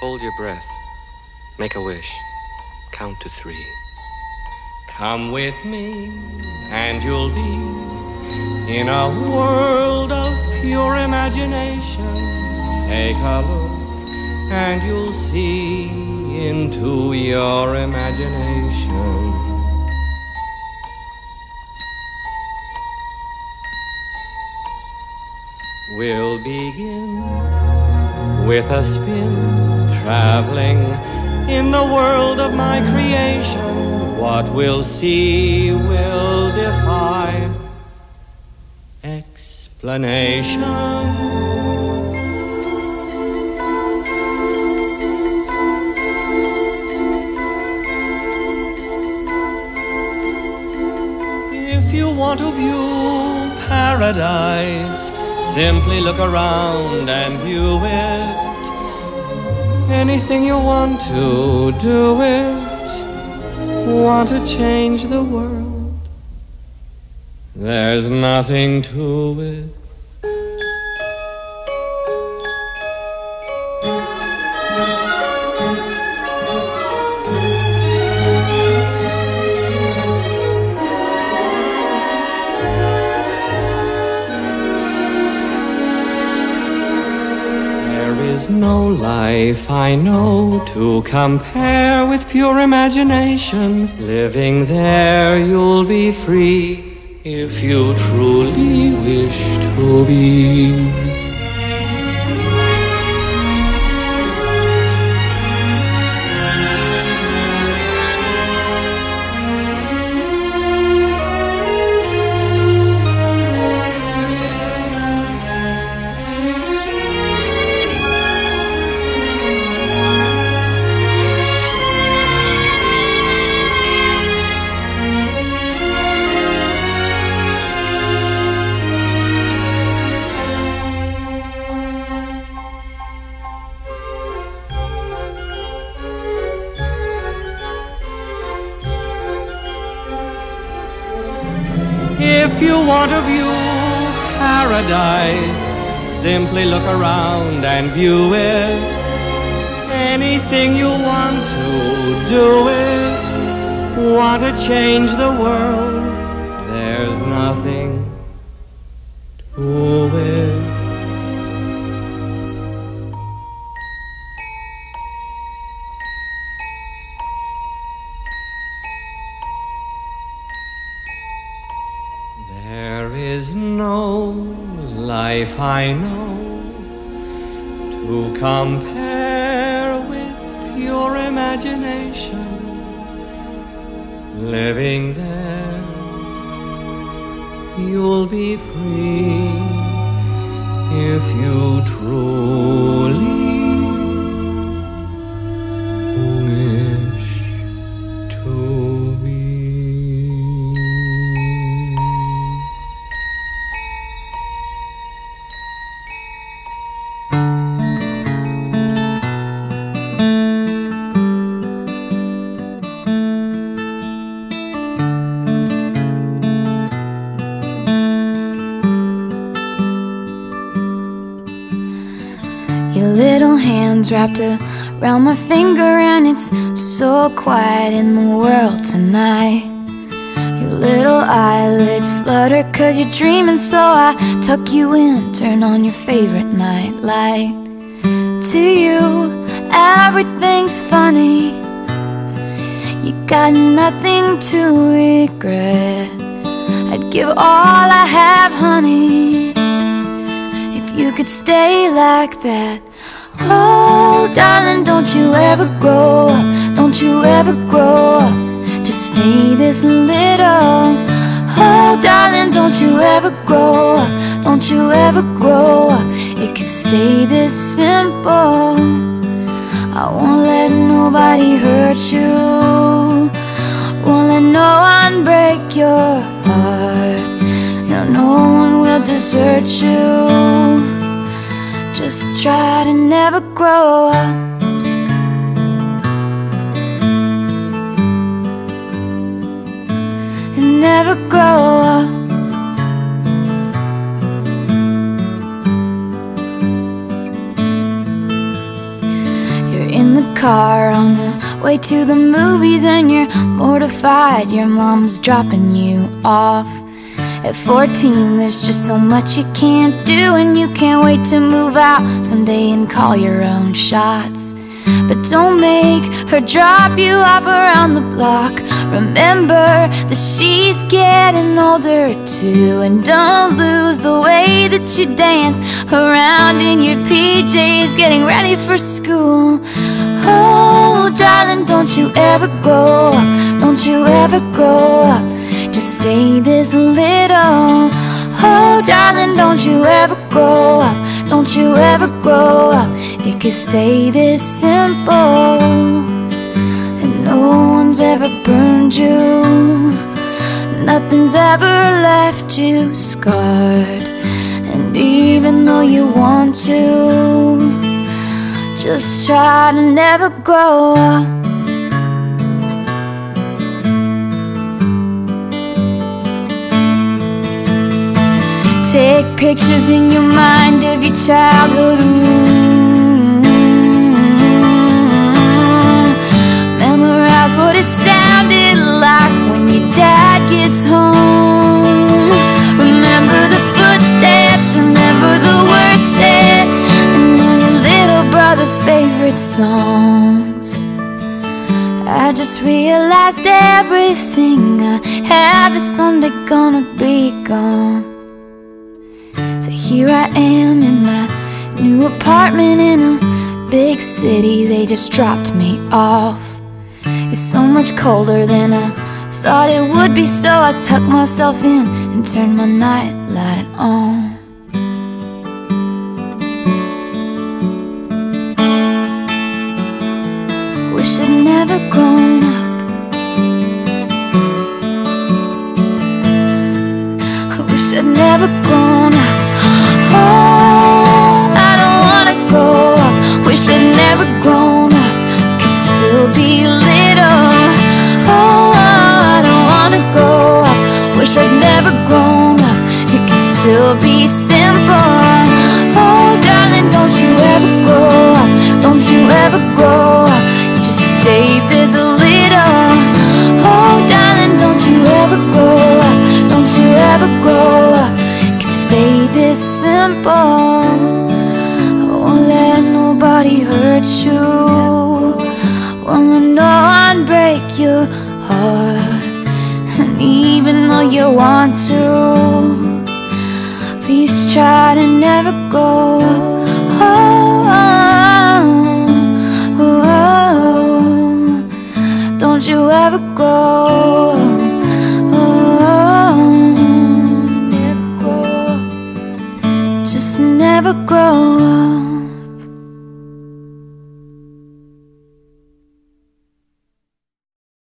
Hold your breath. Make a wish. Count to 3. Come with me, and you'll be in a world of pure imagination. Take a look, and you'll see into your imagination. We'll begin with a spin, traveling in the world of my creation. What we'll see will defy explanation. If you want to view paradise, simply look around and view it. Anything you want to do it. Want to change the world, there's nothing to it. No life I know to compare with pure imagination. Living there you'll be free if you truly wish to be. If you want to view paradise, simply look around and view it. Anything you want to do it. Want to change the world, there's nothing to it. There is no life I know to compare with pure imagination. Living there, you'll be free if you truly wish to be. Your little hands wrapped around my finger, and it's so quiet in the world tonight. Your little eyelids flutter 'cause you're dreaming, so I tuck you in, turn on your favorite night light. To you, everything's funny. You got nothing to regret. I'd give all I have, honey, if you could stay like that. Oh, darling, don't you ever grow up, don't you ever grow up, just stay this little. Oh, darling, don't you ever grow up, don't you ever grow up, it could stay this simple. I won't let nobody hurt you, won't let no one break your heart. No, no one will desert you. Just try to never grow up. And never grow up. You're late to the movies and you're mortified your mom's dropping you off. At 14, there's just so much you can't do, and you can't wait to move out someday and call your own shots. But don't make her drop you off around the block. Remember that she's getting older too, and don't lose the way that you dance around in your PJs getting ready for school. Oh, darling, don't you ever grow up, don't you ever grow up. Just stay this little. Oh, darling, don't you ever grow up, don't you ever grow up. It could stay this simple. And no one's ever burned you, nothing's ever left you scarred. And even though you want to, just try to never grow up. Take pictures in your mind of your childhood room. Memorize what it sounded like when your dad gets home. Remember the footsteps, remember the words said, and all your little brother's favorite songs. I just realized everything I have is someday gonna be gone. So here I am in my new apartment in a big city. They just dropped me off. It's so much colder than I thought it would be, so I tucked myself in and turned my nightlight on. Wish I'd never grown up. I wish I'd never grown up. Oh, I don't wanna grow up. Wish I'd never grown up, could still be little. Oh, I don't wanna grow up. Wish I'd never grown up, it could still be simple. Oh, darling, don't you ever grow up, don't you ever grow up. You just stay this little. Oh, darling, don't you ever grow up, don't you ever grow up. Stay this simple. I won't let nobody hurt you, won't let no one break your heart. And even though you want to, please try to never go. Oh, oh, oh, oh. Don't you ever go. Just never grow up.